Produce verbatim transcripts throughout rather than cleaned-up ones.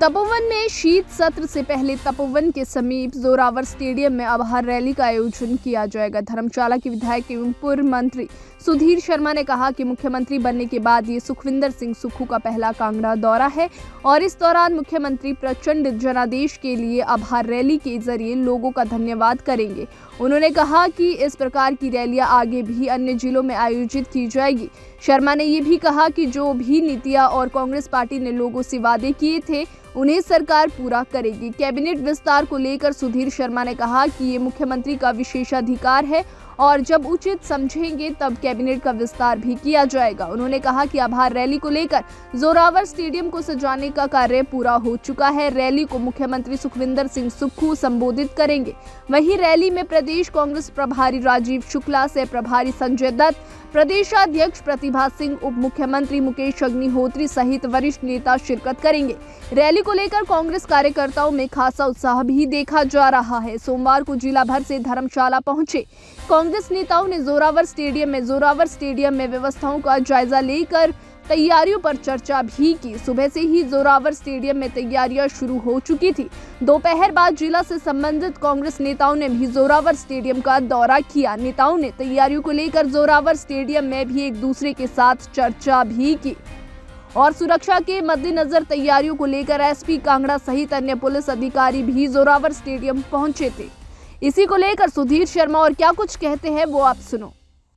तपोवन में शीत सत्र से पहले तपोवन के समीप जोरावर स्टेडियम में आभार रैली का आयोजन किया जाएगा। धर्मशाला के विधायक एवं पूर्व मंत्री सुधीर शर्मा ने कहा कि मुख्यमंत्री बनने के बाद ये सुखविंदर सिंह सुक्खू का पहला कांगड़ा दौरा है और इस दौरान मुख्यमंत्री प्रचंड जनादेश के लिए आभार रैली के जरिए लोगों का धन्यवाद करेंगे। उन्होंने कहा कि इस प्रकार की रैलियां आगे भी अन्य जिलों में आयोजित की जाएगी। शर्मा ने ये भी कहा कि जो भी नीतियां और कांग्रेस पार्टी ने लोगों से वादे किए थे उन्हें सरकार पूरा करेगी। कैबिनेट विस्तार को लेकर सुधीर शर्मा ने कहा कि ये मुख्यमंत्री का विशेषाधिकार है और जब उचित समझेंगे तब कैबिनेट का विस्तार भी किया जाएगा। उन्होंने कहा कि आभार रैली को लेकर जोरावर स्टेडियम को सजाने का कार्य पूरा हो चुका है। रैली को मुख्यमंत्री सुखविंदर सिंह सुक्खू संबोधित करेंगे। वहीं रैली में प्रदेश कांग्रेस प्रभारी राजीव शुक्ला, सह प्रभारी संजय दत्त, प्रदेशाध्यक्ष प्रतिभा सिंह, उप मुख्यमंत्री मुकेश अग्निहोत्री सहित वरिष्ठ नेता शिरकत करेंगे। रैली को लेकर कांग्रेस कार्यकर्ताओं में खासा उत्साह भी देखा जा रहा है। सोमवार को जिला भर से धर्मशाला पहुंचे कांग्रेस नेताओं ने जोरावर स्टेडियम में जोरावर स्टेडियम में व्यवस्थाओं का जायजा लेकर तैयारियों पर चर्चा भी की। सुबह से ही जोरावर स्टेडियम में तैयारियां शुरू हो चुकी थी। दोपहर बाद जिला से संबंधित कांग्रेस नेताओं ने भी जोरावर स्टेडियम का दौरा किया। नेताओं ने तैयारियों को लेकर जोरावर स्टेडियम में भी एक दूसरे के साथ चर्चा भी की और सुरक्षा के मद्देनजर तैयारियों को लेकर एसपी कांगड़ा सहित अन्य पुलिस अधिकारी भी जोरावर स्टेडियम पहुंचे थे। इसी को लेकर सुधीर शर्मा और क्या कुछ कहते हैं वो आप सुनो।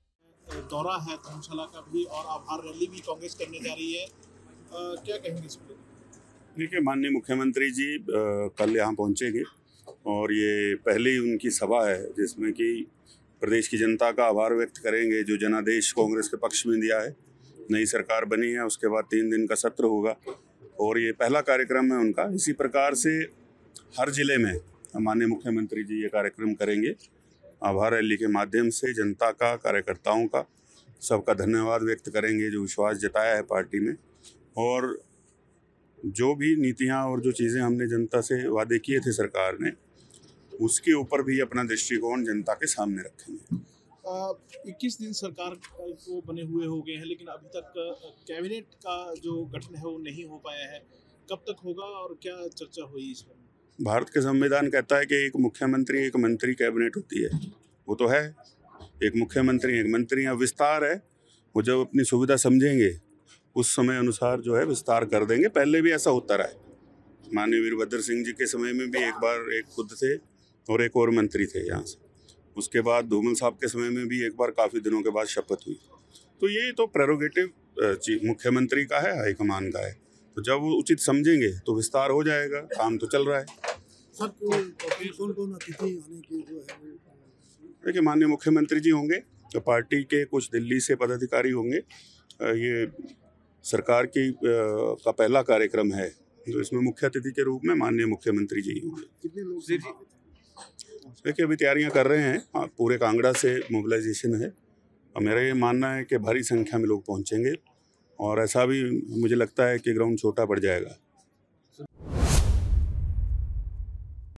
दौरा है धर्मशाला का भी और आभार रैली भी कांग्रेस करने जा रही है, आ, क्या कहेंगे इस पर? देखिए, माननीय मुख्यमंत्री जी आ, कल यहाँ पहुँचेंगे और ये पहली उनकी सभा है जिसमें कि प्रदेश की जनता का आभार व्यक्त करेंगे जो जनादेश कांग्रेस के पक्ष में दिया है। नई सरकार बनी है, उसके बाद तीन दिन का सत्र होगा और ये पहला कार्यक्रम है उनका। इसी प्रकार से हर जिले में माननीय मुख्यमंत्री जी ये कार्यक्रम करेंगे। आभार रैली के माध्यम से जनता का, कार्यकर्ताओं का, सबका धन्यवाद व्यक्त करेंगे जो विश्वास जताया है पार्टी में और जो भी नीतियां और जो चीज़ें हमने जनता से वादे किए थे सरकार ने, उसके ऊपर भी अपना दृष्टिकोण जनता के सामने रखेंगे। इक्कीस दिन सरकार को बने हुए हो गए हैं लेकिन अभी तक कैबिनेट का जो गठन है वो नहीं हो पाया है, कब तक होगा और क्या चर्चा हुई इस पर? भारत के संविधान कहता है कि एक मुख्यमंत्री, एक मंत्री, कैबिनेट होती है। वो तो है, एक मुख्यमंत्री, एक मंत्री। या विस्तार है, वो जब अपनी सुविधा समझेंगे उस समय अनुसार जो है विस्तार कर देंगे। पहले भी ऐसा होता रहा है। माननीय वीरभद्र सिंह जी के समय में भी एक बार एक खुद थे और एक और मंत्री थे यहाँ से। उसके बाद धूमल साहब के समय में भी एक बार काफ़ी दिनों के बाद शपथ हुई। तो ये तो प्रेरोगेटिव मुख्यमंत्री का है, हाईकमान का है। तो जब वो उचित समझेंगे तो विस्तार हो जाएगा। काम तो चल रहा है। सर कौन कौन अतिथि आने की जो है? देखिए, माननीय मुख्यमंत्री जी होंगे तो पार्टी के कुछ दिल्ली से पदाधिकारी होंगे। ये सरकार की का पहला कार्यक्रम है तो इसमें मुख्य अतिथि के रूप में माननीय मुख्यमंत्री जी होंगे। कितने लोग? देखिए, अभी तैयारियां कर रहे हैं। पूरे कांगड़ा से मोबिलाइजेशन है और मेरा ये मानना है कि भारी संख्या में लोग पहुंचेंगे और ऐसा भी मुझे लगता है कि ग्राउंड छोटा पड़ जाएगा।